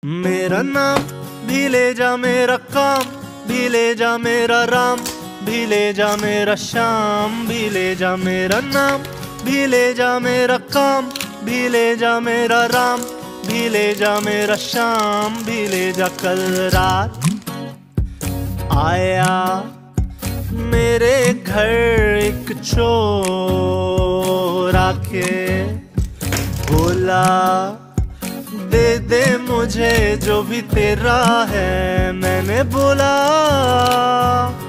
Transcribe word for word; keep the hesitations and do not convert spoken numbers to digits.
मेरा नाम भी ले जा, मेरा काम भी ले जा, मेरा राम भी ले जा, मेरा श्याम भी ले जा। मेरा नाम भी ले जा, मेरा काम भी ले जा, मेरा राम भी ले जा, मेरा श्याम भी ले जा। कल रात आया मेरे घर एक चोर आके बोला, दे दे मुझे जो भी तेरा है। मैंने बोला